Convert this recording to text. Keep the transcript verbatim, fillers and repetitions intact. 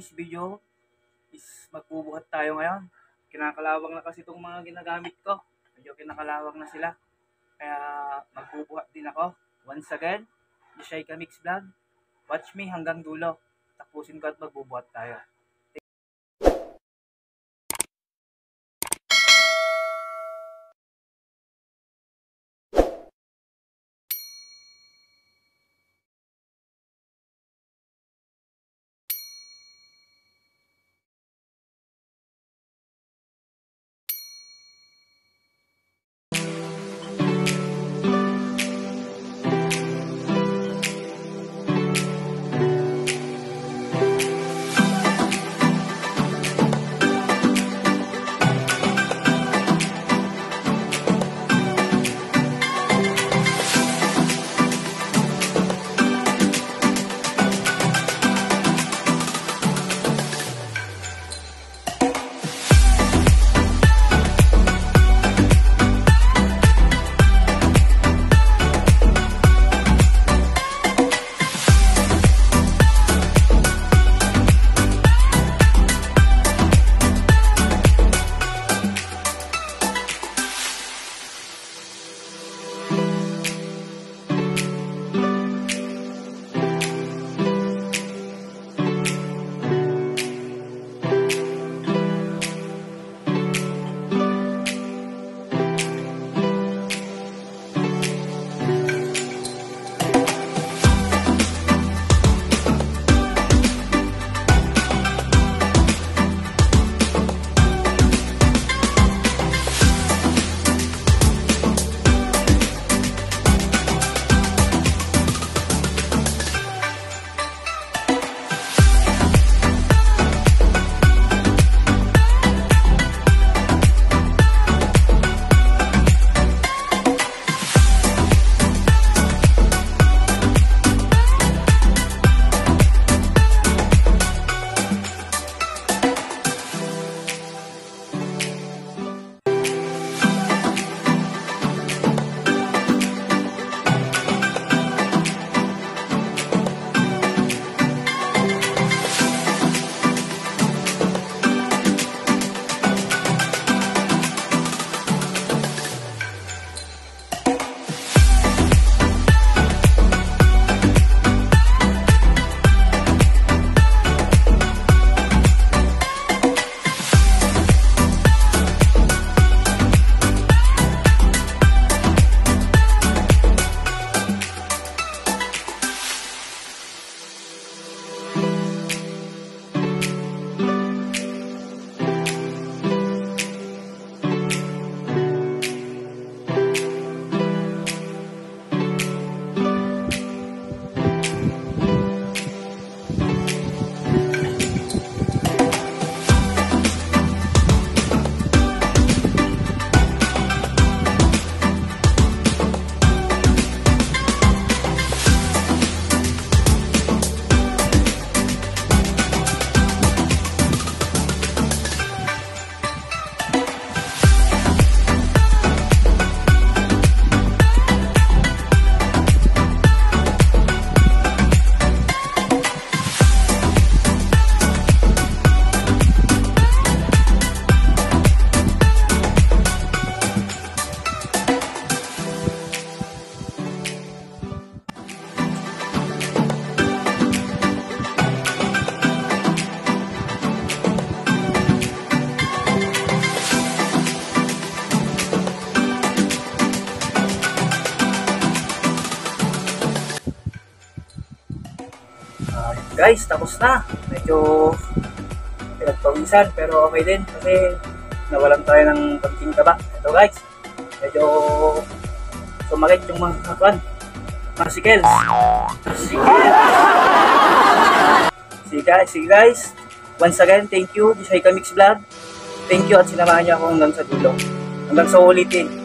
today's video is magbubuhat tayo ngayon. Kinakalawang na kasi itong mga ginagamit ko. Medyo kinakalawang na sila. Kaya magbubuhat din ako. Once again, the Shaika Mix Vlog. Watch me hanggang dulo. Tapusin ko at magbubuhat tayo. Guys, tapos na. Medyo pinagpawisan pero okay din kasi nawalan tayo ng konting taba. Ito guys, medyo sumakit yung mga kapan. Particles. See guys, see guys. Once again, thank you. This is Shaika Mix Vlog. Thank you at sinamahan niyo ako hanggang sa dulo. Hanggang sa ulitin.